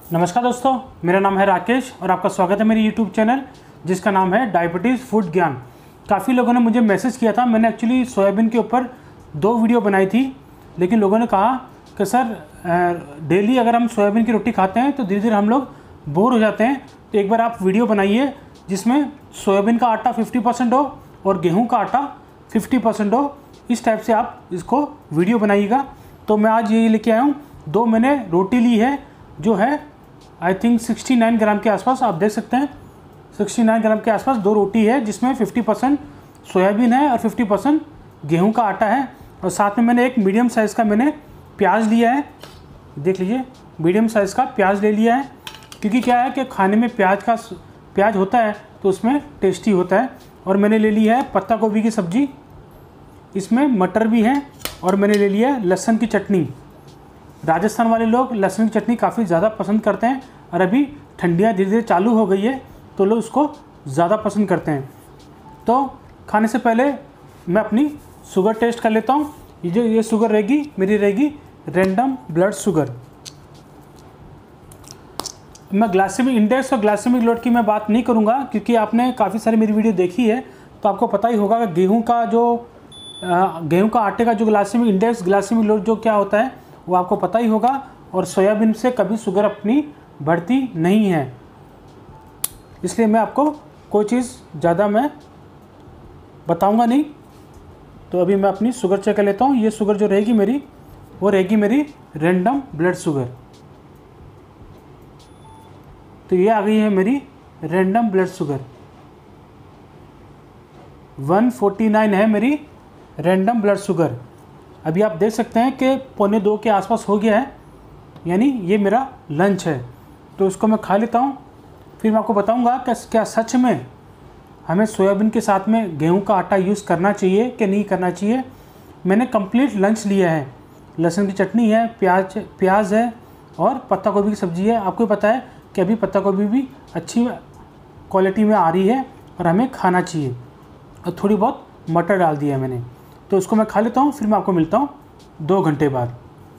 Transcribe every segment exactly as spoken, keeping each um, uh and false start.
नमस्कार दोस्तों, मेरा नाम है राकेश और आपका स्वागत है मेरे यूट्यूब चैनल जिसका नाम है डायबिटीज़ फूड ज्ञान। काफ़ी लोगों ने मुझे मैसेज किया था। मैंने एक्चुअली सोयाबीन के ऊपर दो वीडियो बनाई थी, लेकिन लोगों ने कहा कि सर डेली अगर हम सोयाबीन की रोटी खाते हैं तो धीरे धीरे हम लोग बोर हो जाते हैं, तो एक बार आप वीडियो बनाइए जिसमें सोयाबीन का आटा फिफ्टी परसेंट हो और गेहूँ का आटा फिफ्टी परसेंट हो। इस टाइप से आप इसको वीडियो बनाइएगा। तो मैं आज ये लेके आया हूँ। दो मैंने रोटी ली है जो है I think sixty nine gram के आसपास, आप देख सकते हैं सिक्सटी नाइन ग्राम के आसपास दो रोटी है जिसमें फिफ्टी परसेंट सोयाबीन है और फिफ्टी परसेंट गेहूँ का आटा है। और साथ में मैंने एक मीडियम साइज़ का मैंने प्याज लिया है, देख लीजिए मीडियम साइज़ का प्याज ले लिया है, क्योंकि क्या है कि खाने में प्याज का प्याज होता है तो उसमें टेस्टी होता है। और मैंने ले लिया है पत्ता गोभी की सब्ज़ी, इसमें मटर भी है, और मैंने ले लिया है लहसुन की चटनी। राजस्थान वाले लोग लहसुन की चटनी काफ़ी ज़्यादा पसंद करते हैं और अभी ठंडियाँ धीरे धीरे चालू हो गई है तो लोग उसको ज़्यादा पसंद करते हैं। तो खाने से पहले मैं अपनी शुगर टेस्ट कर लेता हूँ। ये जो ये शुगर रहेगी मेरी रहेगी रैंडम ब्लड शुगर। मैं ग्लाइसेमिक इंडेक्स और ग्लाइसेमिक लोड की मैं बात नहीं करूँगा, क्योंकि आपने काफ़ी सारी मेरी वीडियो देखी है तो आपको पता ही होगा कि गेहूँ का जो गेहूँ का आटे का जो ग्लाइसेमिक इंडेक्स ग्लाइसेमिक लोड जो क्या होता है वो आपको पता ही होगा। और सोयाबीन से कभी शुगर अपनी बढ़ती नहीं है, इसलिए मैं आपको कोई चीज़ ज़्यादा मैं बताऊंगा नहीं। तो अभी मैं अपनी शुगर चेक कर लेता हूँ। ये शुगर जो रहेगी मेरी वो रहेगी मेरी रैंडम ब्लड शुगर। तो ये आ गई है मेरी random blood sugar, one forty nine है मेरी रैंडम ब्लड शुगर। अभी आप देख सकते हैं कि पौने दो के आसपास हो गया है, यानी ये मेरा लंच है। तो उसको मैं खा लेता हूँ, फिर मैं आपको बताऊँगा कि क्या सच में हमें सोयाबीन के साथ में गेहूं का आटा यूज़ करना चाहिए कि नहीं करना चाहिए। मैंने कंप्लीट लंच लिया है, लहसुन की चटनी है, प्याज प्याज है और पत्ता गोभी की सब्ज़ी है। आपको पता है कि अभी पत्ता गोभी भी अच्छी क्वालिटी में आ रही है और हमें खाना चाहिए। और थोड़ी बहुत मटर डाल दिया है मैंने, तो उसको मैं खा लेता हूँ, फिर मैं आपको मिलता हूँ दो घंटे बाद।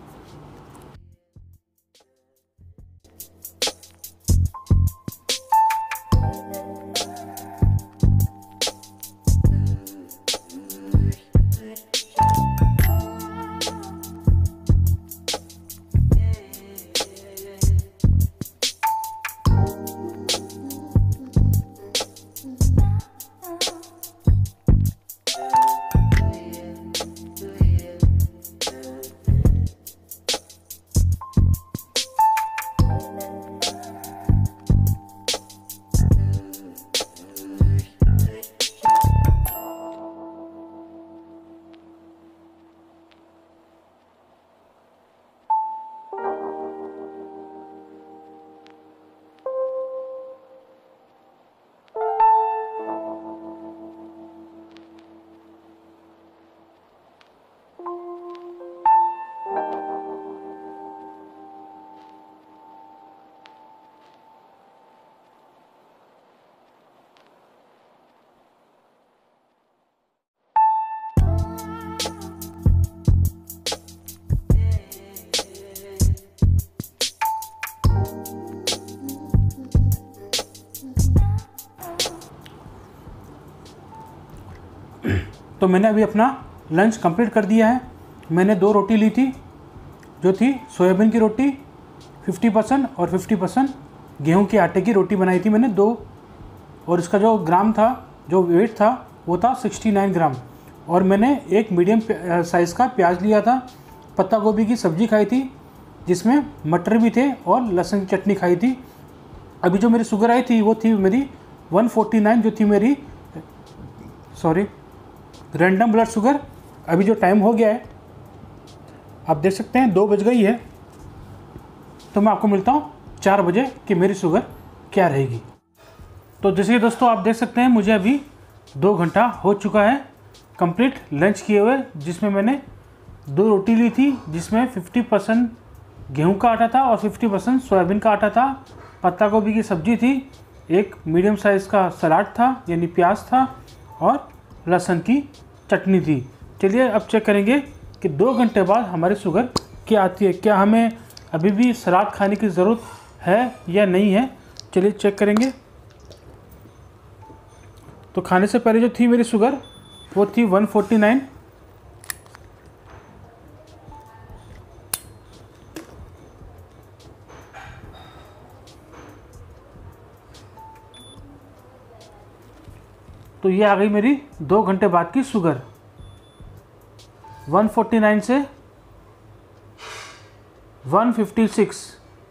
तो मैंने अभी अपना लंच कंप्लीट कर दिया है। मैंने दो रोटी ली थी, जो थी सोयाबीन की रोटी फिफ्टी परसेंट और फिफ्टी परसेंट गेहूं के आटे की रोटी बनाई थी मैंने दो। और इसका जो ग्राम था, जो वेट था वो था सिक्सटी नाइन ग्राम। और मैंने एक मीडियम साइज़ का प्याज लिया था, पत्ता गोभी की सब्ज़ी खाई थी जिसमें मटर भी थे और लहसुन की चटनी खाई थी। अभी जो मेरी शुगर आई थी वो थी मेरी वन फोर्टी नाइन, जो थी मेरी सॉरी रैंडम ब्लड शुगर। अभी जो टाइम हो गया है आप देख सकते हैं दो बज गई है, तो मैं आपको मिलता हूँ चार बजे कि मेरी शुगर क्या रहेगी। तो जैसे कि दोस्तों आप देख सकते हैं मुझे अभी दो घंटा हो चुका है कंप्लीट लंच किए हुए, जिसमें मैंने दो रोटी ली थी जिसमें फिफ्टी परसेंट गेहूँ का आटा था और फिफ्टी परसेंट सोयाबीन का आटा था। पत्ता गोभी की सब्ज़ी थी, एक मीडियम साइज़ का सलाद था यानी प्याज था, और लहसुन की चटनी थी। चलिए अब चेक करेंगे कि दो घंटे बाद हमारी शुगर क्या आती है। क्या हमें अभी भी सलाद खाने की ज़रूरत है या नहीं है, चलिए चेक करेंगे। तो खाने से पहले जो थी मेरी शुगर वो थी वन फोर्टी नाइन। तो ये आ गई मेरी दो घंटे बाद की शुगर। वन फोर्टी नाइन से one fifty six,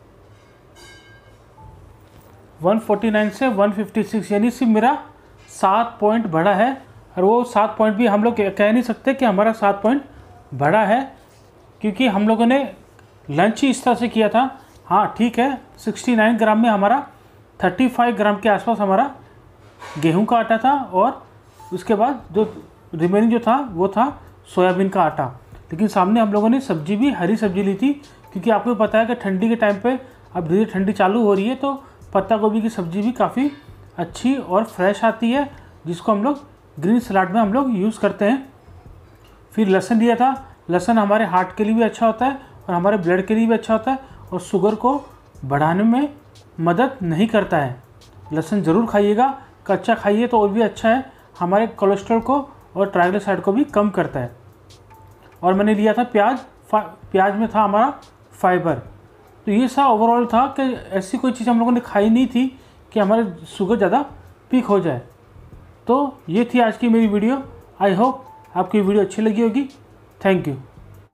one forty nine से वन फिफ्टी सिक्स, यानी सिर्फ मेरा सात पॉइंट बढ़ा है। और वो सात पॉइंट भी हम लोग कह नहीं सकते कि हमारा सात पॉइंट बढ़ा है, क्योंकि हम लोगों ने लंच ही इस तरह से किया था। हाँ ठीक है, सिक्सटी नाइन ग्राम में हमारा थर्टी फाइव ग्राम के आसपास हमारा गेहूं का आटा था, और उसके बाद जो रिमेनिंग जो था वो था सोयाबीन का आटा। लेकिन सामने हम लोगों ने सब्जी भी हरी सब्जी ली थी, क्योंकि आपको पता है कि ठंडी के टाइम पे अब धीरे ठंडी चालू हो रही है, तो पत्ता गोभी की सब्ज़ी भी काफ़ी अच्छी और फ्रेश आती है, जिसको हम लोग ग्रीन सलाद में हम लोग यूज़ करते हैं। फिर लहसुन लिया था। लहसुन हमारे हार्ट के लिए भी अच्छा होता है और हमारे ब्लड के लिए भी अच्छा होता है, और शुगर को बढ़ाने में मदद नहीं करता है। लहसुन ज़रूर खाइएगा, कच्चा खाइए तो और भी अच्छा है, हमारे कोलेस्ट्रॉल को और ट्राइग्लिसराइड को भी कम करता है। और मैंने लिया था प्याज। प्याज में था हमारा फाइबर। तो ये सा ओवरऑल था कि ऐसी कोई चीज़ हम लोगों ने खाई नहीं थी कि हमारे शुगर ज़्यादा पीक हो जाए। तो ये थी आज की मेरी वीडियो। आई होप आपकी वीडियो अच्छी लगी होगी। Thank you.